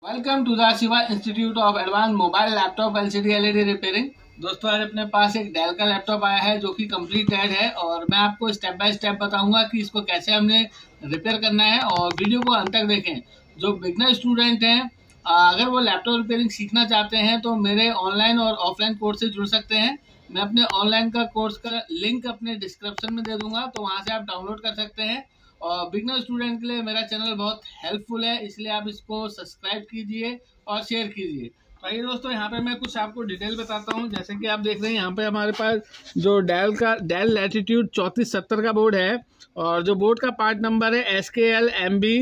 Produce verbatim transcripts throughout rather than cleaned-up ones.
Welcome to the Shiva institute of advance mobile laptop LCD LED repairing. दोस्तों, आज अपने पास एक डेल का लैपटॉप आया है जो कि कंप्लीट डेड है और मैं आपको स्टेप बाय स्टेप बताऊंगा कि इसको कैसे हमने रिपेयर करना है और वीडियो को अंत तक देखें। जो बिगनर स्टूडेंट हैं, अगर वो लैपटॉप रिपेयरिंग सीखना चाहते हैं तो मेरे ऑनलाइन और ऑफलाइन कोर्स से जुड़ सकते हैं। मैं अपने ऑनलाइन का कोर्स का लिंक अपने डिस्क्रिप्शन में दे दूंगा, तो वहाँ से आप डाउनलोड कर सकते हैं। और बिगनर स्टूडेंट के लिए मेरा चैनल बहुत हेल्पफुल है, इसलिए आप इसको सब्सक्राइब कीजिए और शेयर कीजिए। तो आइए दोस्तों, यहाँ पे मैं कुछ आपको डिटेल बताता हूँ। जैसे कि आप देख रहे हैं, यहाँ पे हमारे पास जो डेल का डेल लैटिट्यूड चौंतीस सत्तर का बोर्ड है और जो बोर्ड का पार्ट नंबर है S K L M B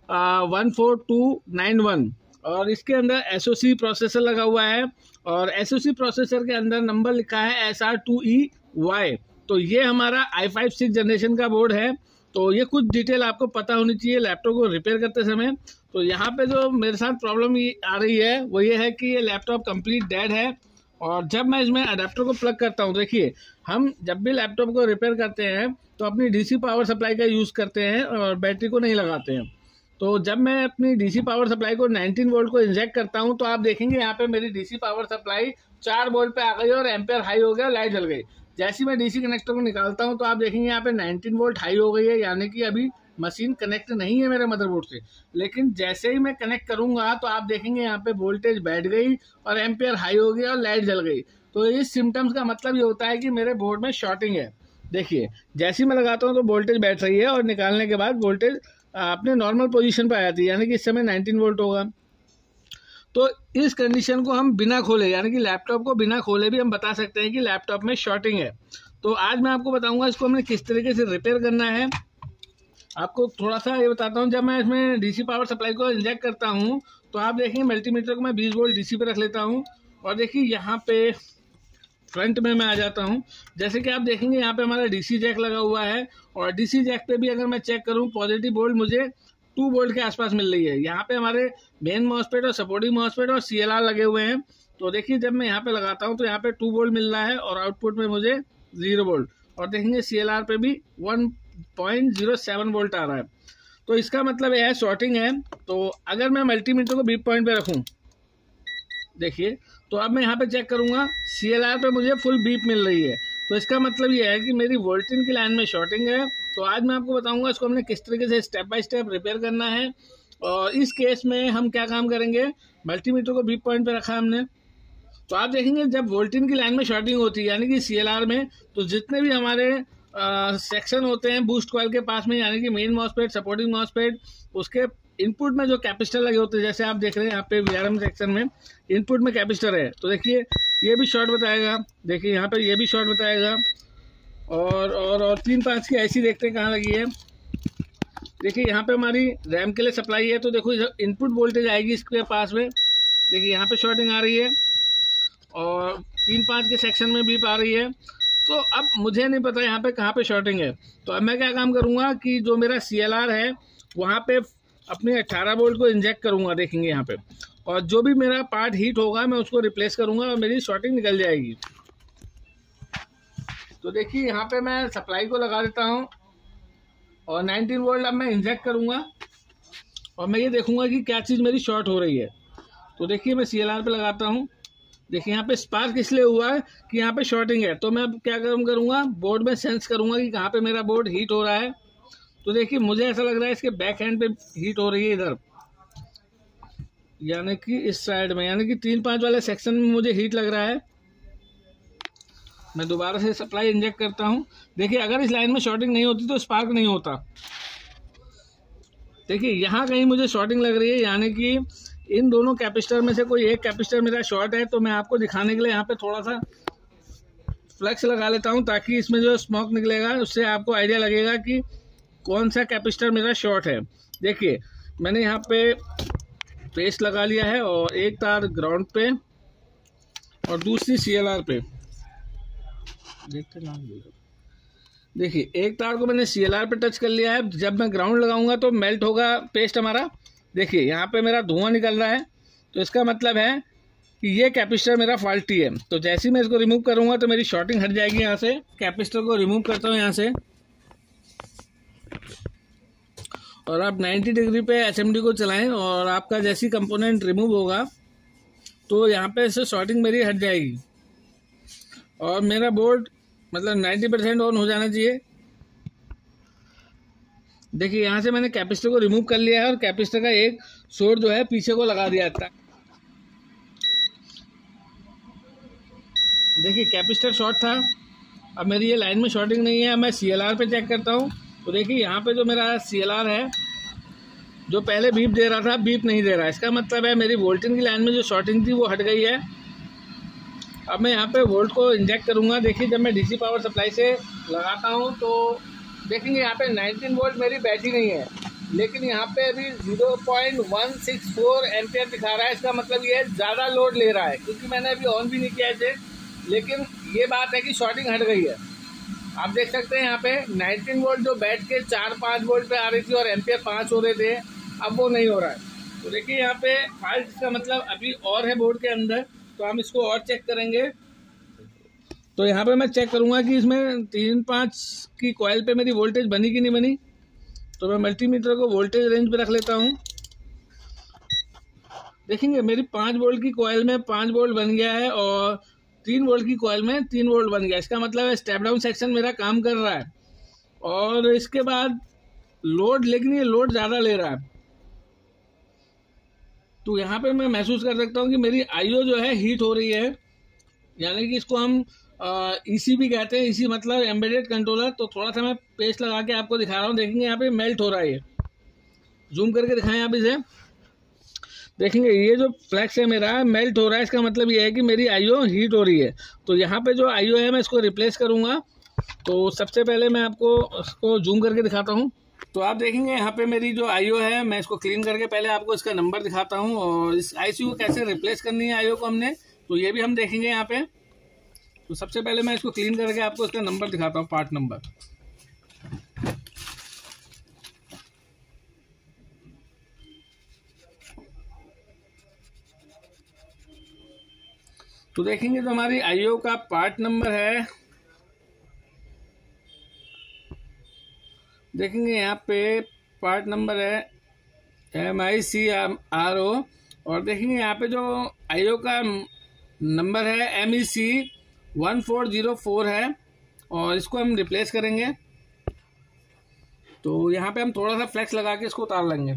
one four two nine one और इसके अंदर एस ओ सी प्रोसेसर लगा हुआ है और एस ओ सी प्रोसेसर के अंदर नंबर लिखा है S R two E Y. तो ये हमारा आई फाइव सिक्स जनरेशन का बोर्ड है। तो ये कुछ डिटेल आपको पता होनी चाहिए लैपटॉप को रिपेयर करते समय। तो यहाँ पे जो मेरे साथ प्रॉब्लम आ रही है वो ये है कि ये लैपटॉप कंप्लीट डेड है और जब मैं इसमें अडेप्टर को प्लग करता हूँ, देखिए हम जब भी लैपटॉप को रिपेयर करते हैं तो अपनी डीसी पावर सप्लाई का यूज़ करते हैं और बैटरी को नहीं लगाते हैं। तो जब मैं अपनी डीसी पावर सप्लाई को नाइनटीन वोल्ट को इंजेक्ट करता हूँ तो आप देखेंगे यहाँ पे मेरी डीसी पावर सप्लाई चार वोल्ट पे आ गई और एम्पेयर हाई हो गया, लाइट जल गई। जैसे मैं डीसी कनेक्टर को निकालता हूं तो आप देखेंगे यहाँ पे नाइनटीन वोल्ट हाई हो गई है, यानी कि अभी मशीन कनेक्ट नहीं है मेरे मदरबोर्ड से। लेकिन जैसे ही मैं कनेक्ट करूंगा तो आप देखेंगे यहाँ पे वोल्टेज बैठ गई और एम्पेयर हाई हो गया और लाइट जल गई। तो इस सिम्टम्स का मतलब ये होता है कि मेरे बोर्ड में शॉर्टिंग है। देखिए, जैसे ही मैं लगाता हूँ तो वोल्टेज बैठ रही है और निकालने के बाद वोल्टेज अपने नॉर्मल पोजिशन पर आ जाती है, यानी कि इस समय नाइनटीन वोल्ट होगा। तो इस कंडीशन को हम बिना खोले, यानी कि लैपटॉप को बिना खोले भी हम बता सकते हैं कि लैपटॉप में शॉर्टिंग है। तो आज मैं आपको बताऊंगा इसको हमने किस तरीके से रिपेयर करना है। आपको थोड़ा सा ये बताता हूं, जब मैं इसमें डीसी पावर सप्लाई को इंजेक्ट करता हूं तो आप देखेंगे मल्टीमीटर को मैं बीस वोल्ट डीसी पे रख लेता हूं और देखिए यहाँ पे फ्रंट में मैं आ जाता हूं। जैसे कि आप देखेंगे यहाँ पे हमारा डीसी जैक लगा हुआ है और डीसी जैक पे भी अगर मैं चेक करूँ पॉजिटिव वोल्ट मुझे टू वोल्ट के आसपास मिल रही है। यहाँ पे हमारे मेन मॉसफेट और सपोर्टिंग मॉसफेट और सीएलआर लगे हुए हैं। तो देखिए जब मैं यहाँ पे लगाता हूँ तो यहाँ पे टू वोल्ट मिल रहा है और आउटपुट में मुझे जीरो वोल्ट और देखेंगे सीएलआर पे भी one point zero seven volt आ रहा है। तो इसका मतलब यह है शॉर्टिंग है। तो अगर मैं मल्टीमीटर को बीप पॉइंट पे रखूँ, देखिए तो अब मैं यहाँ पे चेक करूंगा सीएलआर पे मुझे फुल बीप मिल रही है। तो इसका मतलब ये है कि मेरी वोल्टेज की लाइन में शॉर्टिंग है। तो आज मैं आपको बताऊंगा इसको हमने किस तरीके से स्टेप बाय स्टेप रिपेयर करना है। और इस केस में हम क्या काम करेंगे, मल्टीमीटर को बीप पॉइंट पे रखा हमने। तो आप देखेंगे जब वोल्टेज की लाइन में शॉर्टिंग होती है, यानी कि सीएलआर में, तो जितने भी हमारे आ, सेक्शन होते हैं बूस्ट कॉइल के पास में, यानी कि मेन मॉसफेट, सपोर्टिंग मॉसफेट, उसके इनपुट में जो कैपेसिटर लगे होते हैं, जैसे आप देख रहे हैं यहाँ पे वीआरएम सेक्शन में इनपुट में कैपेसिटर है, तो देखिए ये भी शॉर्ट बताएगा। देखिए यहाँ पे ये भी शॉर्ट बताएगा और और और तीन पाँच की ऐसी देखते हैं कहाँ लगी है। देखिए यहाँ पे हमारी रैम के लिए सप्लाई है, तो देखो इनपुट वोल्टेज आएगी इसके पास में। देखिए यहाँ पे शॉर्टिंग आ रही है और तीन पाँच के सेक्शन में भी आ रही है। तो अब मुझे नहीं पता यहाँ पे कहाँ पे शॉर्टिंग है। तो अब मैं क्या काम करूँगा कि जो मेरा सीएलआर है वहाँ पे अपने अठारह वोल्ट को इंजेक्ट करूँगा, देखेंगे यहाँ पे, और जो भी मेरा पार्ट हीट होगा मैं उसको रिप्लेस करूँगा और मेरी शॉर्टिंग निकल जाएगी। तो देखिए यहाँ पे मैं सप्लाई को लगा देता हूँ और नाइनटीन वोल्ट अब मैं इंजेक्ट करूँगा और मैं ये देखूँगा कि क्या चीज़ मेरी शॉर्ट हो रही है। तो देखिए मैं सीएलआर पे लगाता हूँ। देखिए यहाँ पे स्पार्क इसलिए हुआ है कि यहाँ पे शॉर्टिंग है। तो मैं अब क्या काम करूँगा, बोर्ड में सेंस करूँगा कि कहाँ पे मेरा बोर्ड हीट हो रहा है। तो देखिए मुझे ऐसा लग रहा है इसके बैक हैंड पे हीट हो रही है, इधर यानी कि इस साइड में, यानी कि तीन पाँच वाले सेक्शन में मुझे हीट लग रहा है। मैं दोबारा से सप्लाई इंजेक्ट करता हूँ। देखिए अगर इस लाइन में शॉर्टिंग नहीं होती तो स्पार्क नहीं होता। देखिए यहाँ कहीं मुझे शॉर्टिंग लग रही है, यानी कि इन दोनों कैपेसिटर में से कोई एक कैपेसिटर मेरा शॉर्ट है। तो मैं आपको दिखाने के लिए यहाँ पे थोड़ा सा फ्लक्स लगा लेता हूँ ताकि इसमें जो स्मोक निकलेगा उससे आपको आइडिया लगेगा कि कौन सा कैपेसिटर मेरा शॉर्ट है। देखिए मैंने यहाँ पे पेस्ट लगा लिया है और एक तार ग्राउंड पे और दूसरी सीएलआर पे। देखते ना, देखिए एक तार को मैंने सीएलआर पे टच कर लिया है। जब मैं ग्राउंड लगाऊंगा तो मेल्ट होगा पेस्ट हमारा। देखिए यहाँ पे मेरा धुआं निकल रहा है, तो इसका मतलब है कि ये कैपेसिटर मेरा फॉल्टी है। तो जैसे ही मैं इसको रिमूव करूंगा तो मेरी शॉर्टिंग हट जाएगी। यहाँ से कैपेसिटर को रिमूव करता हूँ यहाँ से और आप नब्बे डिग्री पे एसएमडी को चलाएं और आपका जैसी कंपोनेंट रिमूव होगा तो यहाँ पे से शॉर्टिंग मेरी हट जाएगी और मेरा बोर्ड मतलब नब्बे परसेंट ऑन हो जाना चाहिए। देखिए यहाँ से मैंने कैपेसिटर को रिमूव कर लिया है और कैपेसिटर का एक शॉर्ट जो है पीछे को लगा दिया था। देखिए कैपेसिटर शॉर्ट था, अब मेरी ये लाइन में शॉर्टिंग नहीं है। मैं सीएलआर पे चेक करता हूँ तो देखिए यहाँ पे जो मेरा सीएलआर है जो पहले बीप दे रहा था बीप नहीं दे रहा है। इसका मतलब है मेरी वोल्टेज की लाइन में जो शॉर्टिंग थी वो हट गई है। अब मैं यहाँ पे वोल्ट को इंजेक्ट करूँगा। देखिए जब मैं डीसी पावर सप्लाई से लगाता हूँ तो देखेंगे यहाँ पे उन्नीस वोल्ट मेरी बैटरी नहीं है, लेकिन यहाँ पे अभी zero point one six four ampere दिखा रहा है। इसका मतलब ये ज़्यादा लोड ले रहा है क्योंकि मैंने अभी ऑन भी नहीं किया इसे, लेकिन ये बात है कि शॉर्टिंग हट गई है। आप देख सकते हैं यहाँ पे उन्नीस वोल्ट जो बैठ के चार पाँच वोल्ट पे आ रही थी और एम्पियर पाँच हो रहे थे, अब वो नहीं हो रहा है। तो देखिए यहाँ पे फाल्ट, इसका मतलब अभी और है बोर्ड के अंदर, तो हम इसको और चेक करेंगे। तो यहाँ पे मैं चेक करूँगा कि इसमें तीन पाँच की कॉइल पे मेरी वोल्टेज बनी कि नहीं बनी। तो मैं मल्टीमीटर को वोल्टेज रेंज पे रख लेता हूँ। देखेंगे मेरी पाँच वोल्ट की कॉइल में पाँच वोल्ट बन गया है और तीन वोल्ट की कॉइल में तीन वोल्ट बन गया। इसका मतलब है स्टेप डाउन सेक्शन मेरा काम कर रहा है। और इसके बाद लोड, लेकिन ये लोड ज़्यादा ले रहा है, तो यहाँ पे मैं महसूस कर सकता हूँ कि मेरी आईओ जो है हीट हो रही है, यानी कि इसको हम ईसी भी कहते हैं। ईसी मतलब एम्बेडेड कंट्रोलर। तो थोड़ा सा मैं पेस्ट लगा के आपको दिखा रहा हूँ। देखेंगे यहाँ पे मेल्ट हो रहा है, ये जूम करके दिखाएं आप इसे। देखेंगे ये जो फ्लैक्स है मेरा मेल्ट हो रहा है, इसका मतलब ये है कि मेरी आईओ हीट हो रही है। तो यहाँ पे जो आईओ है मैं इसको रिप्लेस करूँगा। तो सबसे पहले मैं आपको इसको जूम करके दिखाता हूँ। तो आप देखेंगे यहाँ पे मेरी जो आईओ है, मैं इसको क्लीन करके पहले आपको इसका नंबर दिखाता हूँ और इस आईसी को कैसे रिप्लेस करनी है आईओ को हमने, तो ये भी हम देखेंगे यहाँ पे। तो सबसे पहले मैं इसको क्लीन करके आपको इसका नंबर दिखाता हूँ, पार्ट नंबर। तो देखेंगे तो हमारी आईओ का पार्ट नंबर है, देखेंगे यहाँ पे पार्ट नंबर है M I C R O. और देखेंगे यहाँ पे जो आईओ का नंबर है M E C one four zero four है और इसको हम रिप्लेस करेंगे। तो यहाँ पे हम थोड़ा सा फ्लेक्स लगा के इसको उतार लेंगे।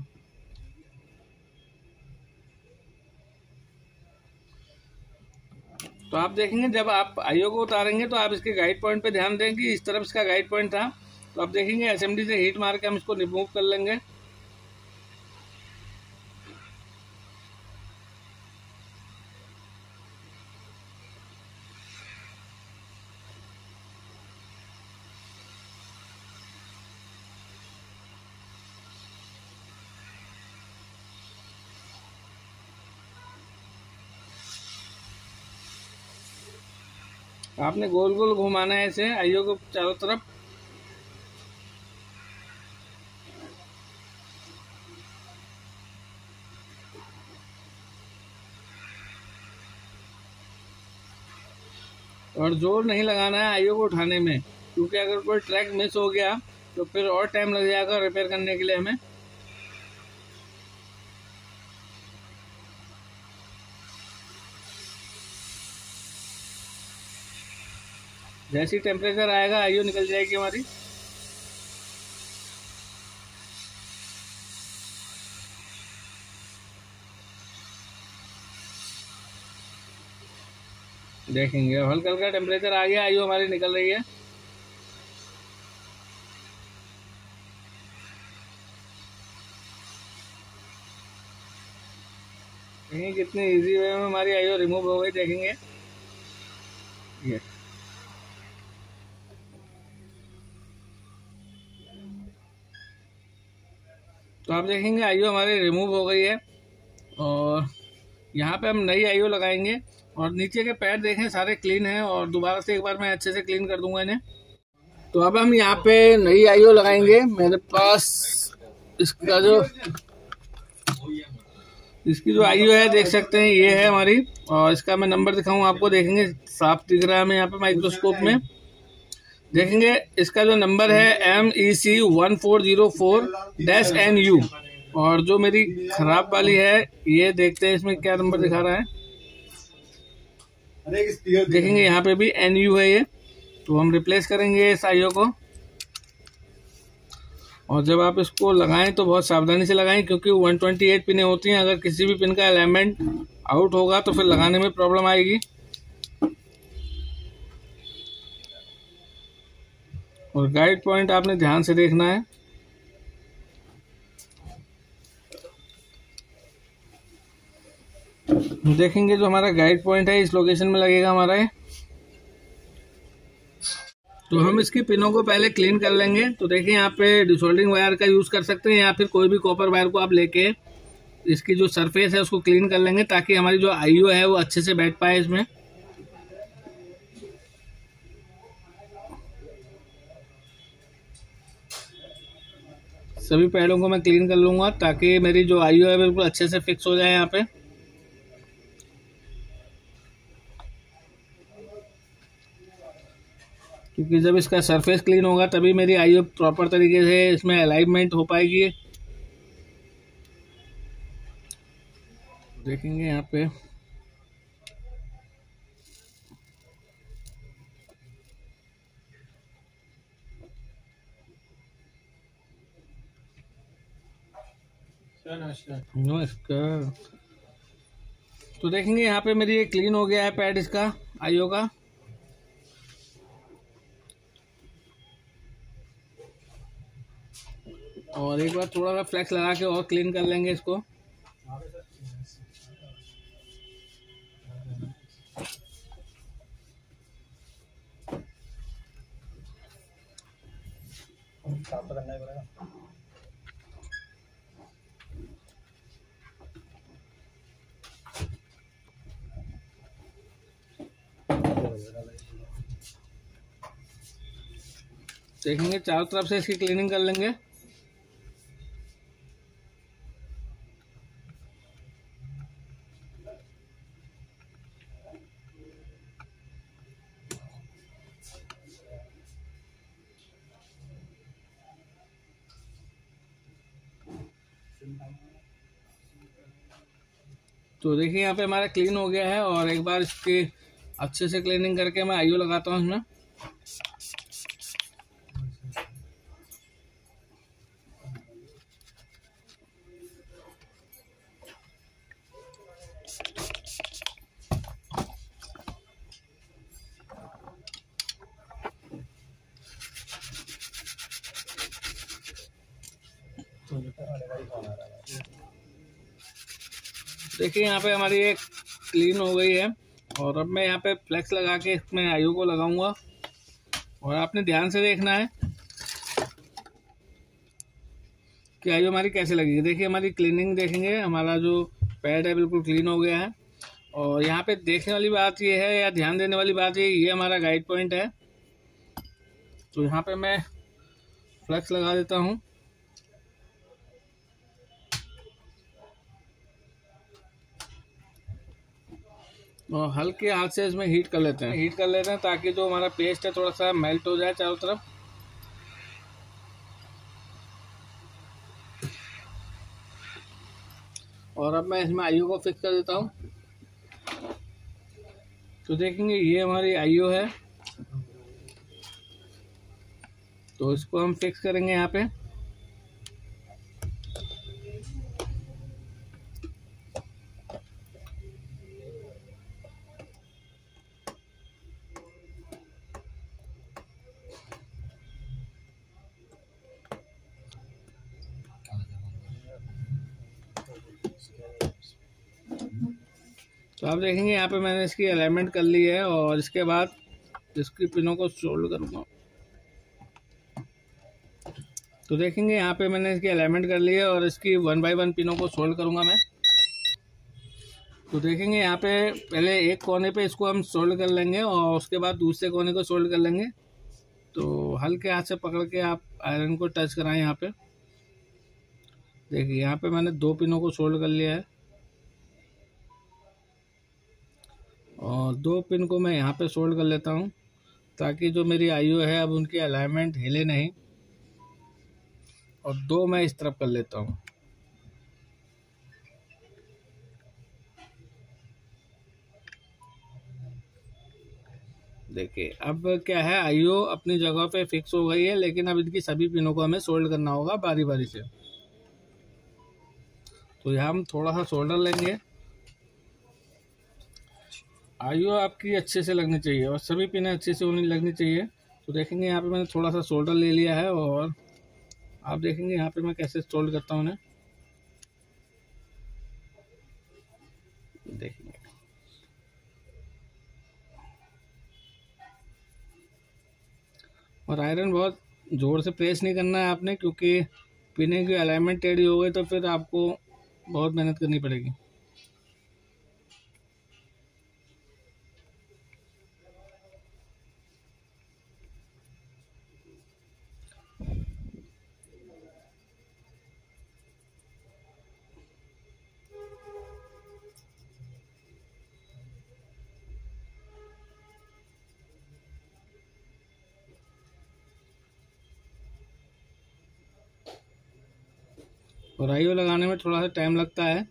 तो आप देखेंगे जब आप आईओ को उतारेंगे तो आप इसके गाइड पॉइंट पे ध्यान दें कि इस तरफ इसका गाइड पॉइंट था। तो आप देखेंगे एसएमडी से हीट मार के हम इसको रिमूव कर लेंगे। आपने गोल गोल घुमाना है इसे आईओ को चारों तरफ। और जोर नहीं लगाना है आईओ को उठाने में, क्योंकि अगर कोई ट्रैक मिस हो गया तो फिर और टाइम लग जाएगा रिपेयर करने के लिए हमें। जैसी टेम्परेचर आएगा आईओ निकल जाएगी हमारी। देखेंगे हल्का हल्का टेम्परेचर आ गया, आईओ हमारी निकल रही है। देखेंगे कितनी इजी वे में हमारी आईओ रिमूव हो गई। देखेंगे ये तो आप देखेंगे आईओ हमारी रिमूव हो गई है और यहाँ पे हम नई आईओ लगाएंगे। और नीचे के पैर देखें सारे क्लीन हैं और दोबारा से एक बार मैं अच्छे से क्लीन कर दूंगा इन्हें। तो अब हम यहाँ पे नई आईओ लगाएंगे। मेरे पास इसका जो इसकी जो आईओ है देख सकते हैं ये है हमारी, और इसका मैं नंबर दिखाऊं आपको। देखेंगे साफ दिख रहा है हमें यहाँ पे माइक्रोस्कोप में। देखेंगे इसका जो नंबर है M E C one four zero four dash N U, और जो मेरी खराब वाली है ये देखते हैं इसमें क्या नंबर दिखा रहा है। देखेंगे यहाँ पे भी एन यू है ये, तो हम रिप्लेस करेंगे इस आईओ को। और जब आप इसको लगाएं तो बहुत सावधानी से लगाएं, क्योंकि एक सौ अट्ठाईस पिनें होती हैं। अगर किसी भी पिन का एलिमेंट आउट होगा तो फिर लगाने में प्रॉब्लम आएगी। और गाइड पॉइंट आपने ध्यान से देखना है। देखेंगे जो हमारा गाइड पॉइंट है इस लोकेशन में लगेगा हमारा है। तो हम इसकी पिनों को पहले क्लीन कर लेंगे। तो देखिए यहाँ पे डिसोल्डरिंग वायर का यूज़ कर सकते हैं, या फिर कोई भी कॉपर वायर को आप लेके इसकी जो सरफेस है उसको क्लीन कर लेंगे, ताकि हमारी जो आईओ है वो अच्छे से बैठ पाए इसमें। सभी पैडों को मैं क्लीन कर लूँगा ताकि मेरी जो आईओ है बिल्कुल अच्छे से फिक्स हो जाए यहाँ पे। क्योंकि जब इसका सरफेस क्लीन होगा तभी मेरी आईओ प्रॉपर तरीके से इसमें अलाइनमेंट हो पाएगी। देखेंगे यहाँ पे नमस्कार। तो देखेंगे यहाँ पे मेरी ये क्लीन हो गया है पैड इसका आईओ का। और एक बार थोड़ा सा फ्लेक्स लगा के और क्लीन कर लेंगे इसको। देखेंगे चारों तरफ से इसकी क्लीनिंग कर लेंगे। तो देखिए यहाँ पे हमारा क्लीन हो गया है, और एक बार इसकी अच्छे से क्लीनिंग करके मैं आईओ लगाता हूँ इसमें। देखिए यहाँ पे हमारी एक क्लीन हो गई है, और अब मैं यहाँ पे फ्लेक्स लगा के इसमें आईओ को लगाऊंगा। और आपने ध्यान से देखना है कि आईओ हमारी कैसे लगेगी। देखिए हमारी क्लीनिंग देखेंगे, हमारा जो पैड है बिल्कुल क्लीन हो गया है। और यहाँ पे देखने वाली बात ये है, या ध्यान देने वाली बात ये ये हमारा गाइड पॉइंट है। तो यहाँ पे मैं फ्लेक्स लगा देता हूँ, और हल्के हाथ से इसमें हीट कर लेते हैं हीट कर लेते हैं ताकि जो हमारा पेस्ट है थोड़ा सा मेल्ट हो जाए चारों तरफ। और अब मैं इसमें आईओ को फिक्स कर देता हूँ। तो देखेंगे ये हमारी आईओ है, तो इसको हम फिक्स करेंगे यहाँ पे। तो आप देखेंगे यहाँ पे मैंने इसकी अलाइनमेंट कर ली है, और इसके बाद इसकी पिनों को सोल्ड करूँगा। तो देखेंगे यहाँ पे मैंने इसकी अलाइनमेंट कर ली है, और इसकी वन बाय वन पिनों को सोल्ड करूँगा मैं। तो देखेंगे यहाँ पे पहले एक कोने पे इसको हम सोल्ड कर लेंगे, और उसके बाद दूसरे कोने को सोल्ड कर लेंगे। तो हल्के हाथ से पकड़ के आप आयरन को टच कराएं यहाँ पे। देखिए यहाँ पे मैंने दो पिनों को सोल्ड कर लिया है, और दो पिन को मैं यहाँ पे सोल्ड कर लेता हूँ। ताकि जो मेरी आईओ है अब उनकी अलाइनमेंट हिले नहीं। और दो मैं इस तरफ कर लेता हूँ। देखिए अब क्या है, आईओ अपनी जगह पे फिक्स हो गई है, लेकिन अब इनकी सभी पिनों को हमें सोल्ड करना होगा बारी बारी से। तो यहाँ हम थोड़ा सा सोल्डर लेंगे। आईओ आपकी अच्छे से लगनी चाहिए और सभी पिनें अच्छे से होनी लगनी चाहिए। तो देखेंगे यहाँ पे मैंने थोड़ा सा सोल्डर ले लिया है और आप देखेंगे यहाँ पे मैं कैसे सोल्ड करता हूँ उन्हें। देखेंगे और आयरन बहुत ज़ोर से प्रेस नहीं करना है आपने, क्योंकि पिने की अलाइनमेंट टेढ़ी हो गई तो फिर आपको बहुत मेहनत करनी पड़ेगी। और आईओ लगाने में थोड़ा सा टाइम लगता है,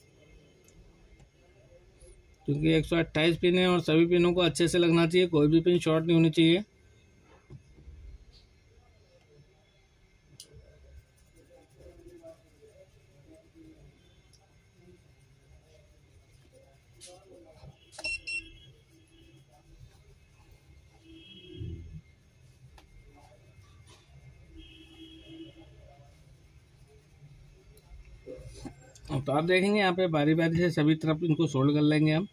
क्योंकि एक सौ अट्ठाईस पिन है और सभी पिनों को अच्छे से लगना चाहिए, कोई भी पिन शॉर्ट नहीं होनी चाहिए। तो आप देखेंगे यहाँ पे बारी बारी से सभी तरफ इनको सोल्ड कर लेंगे हम।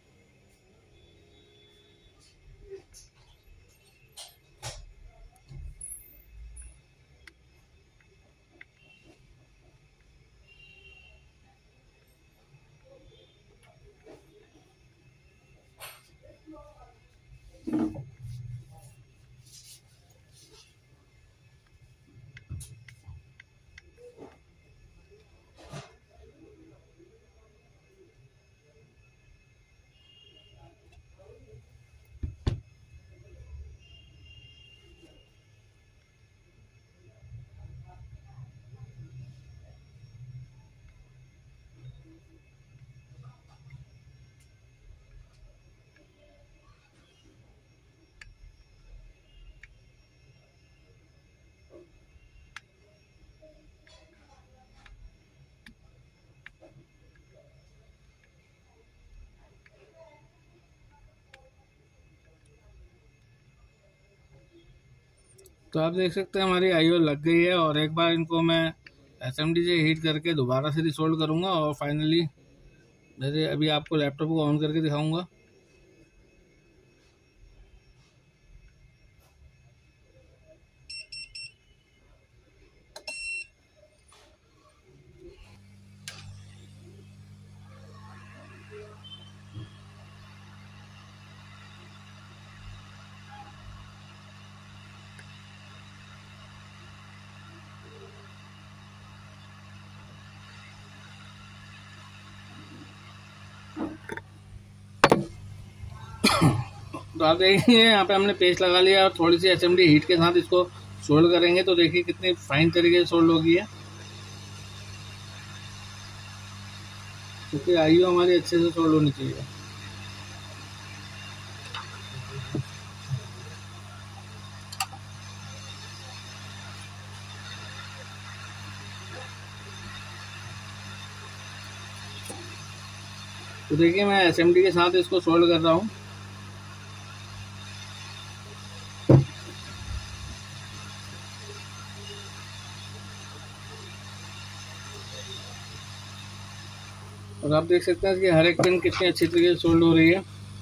तो आप देख सकते हैं हमारी आईओ लग गई है और एक बार इनको मैं एसएमडी से हीट करके दोबारा से रिसोल्ड करूंगा और फाइनली मेरे अभी आपको लैपटॉप को ऑन करके दिखाऊंगा। तो आप देखेंगे यहाँ पे हमने पेस्ट लगा लिया और थोड़ी सी एसएमडी हीट के साथ इसको सोल्ड करेंगे तो देखिए कितनी फाइन तरीके से सोल्ड होगी है, क्योंकि आईओ हमारी अच्छे से सोल्ड होनी चाहिए। तो देखिए मैं एसएमडी के साथ इसको सोल्ड कर रहा हूँ। और आप देख सकते हैं कि हर एक पिन कितनी अच्छी तरीके से सोल्ड हो रही है।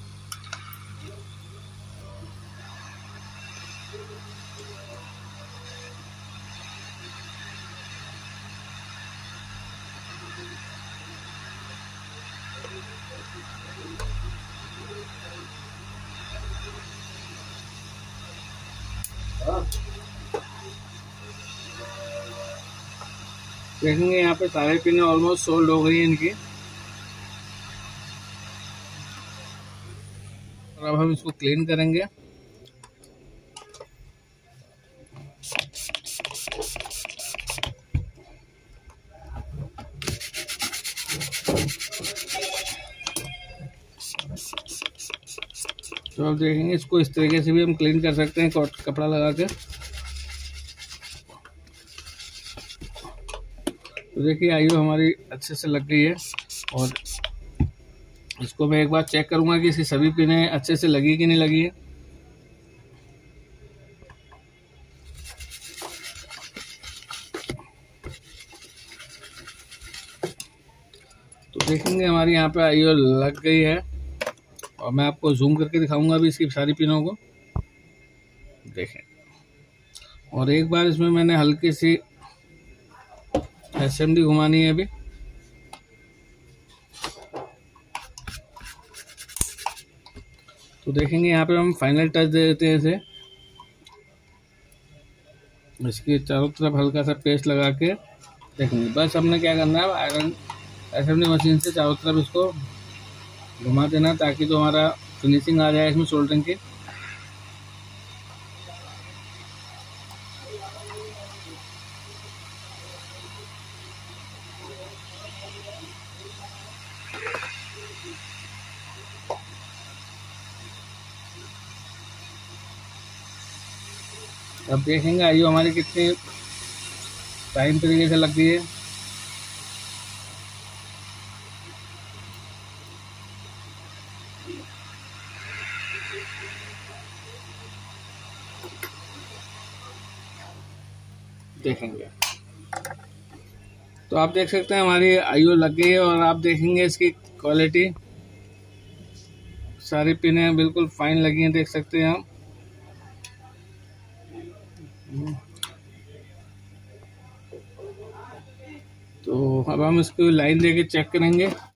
देखेंगे यहाँ पे सारे पिन ऑलमोस्ट सोल्ड हो गई है इनकी। और अब हम इसको क्लीन करेंगे। तो आप देखेंगे इसको इस तरीके से भी हम क्लीन कर सकते हैं कपड़ा लगा के। तो देखिए आईओ हमारी अच्छे से लग गई है और इसको मैं एक बार चेक करूंगा कि इसकी सभी पिनें अच्छे से लगी कि नहीं लगी है। तो देखेंगे हमारी यहाँ पे आईओ लग गई है और मैं आपको जूम करके दिखाऊंगा अभी इसकी सारी पिनों को। देखें, और एक बार इसमें मैंने हल्की सी एसएमडी घुमानी है अभी। तो देखेंगे यहाँ पे हम फाइनल टच दे देते हैं इसे, इसके चारों तरफ हल्का सा पेस्ट लगा के। देखेंगे बस हमने क्या करना है, आयरन एसएमडी मशीन से चारों तरफ इसको घुमा देना ताकि जो हमारा फिनिशिंग आ जाए इसमें सोल्डरिंग की। अब देखेंगे आईओ हमारी कितनी टाइम तरीके से लग गई है। देखेंगे तो आप देख सकते हैं हमारी आईओ लग गई है और आप देखेंगे इसकी क्वालिटी, सारी पिनें बिल्कुल फाइन लगी हैं, देख सकते हैं हम। तो अब हम इसको लाइन देके चेक करेंगे।